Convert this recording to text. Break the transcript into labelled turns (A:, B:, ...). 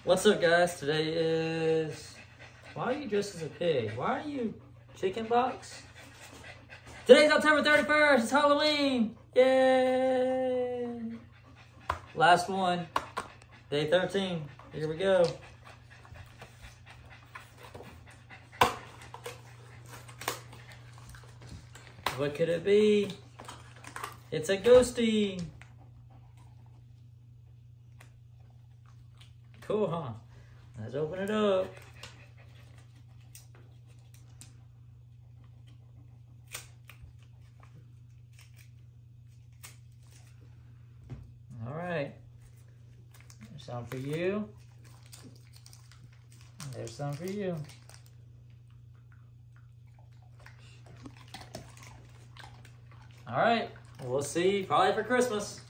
A: What's up, guys? Today is... Why are you dressed as a pig? Why are you chicken box? Today's October 31st. It's Halloween. Yay! Last one. Day 13. Here we go. What could it be? It's a ghosty. Cool, huh? Let's open it up. All right. There's some for you. There's some for you. All right. We'll see you probably for Christmas.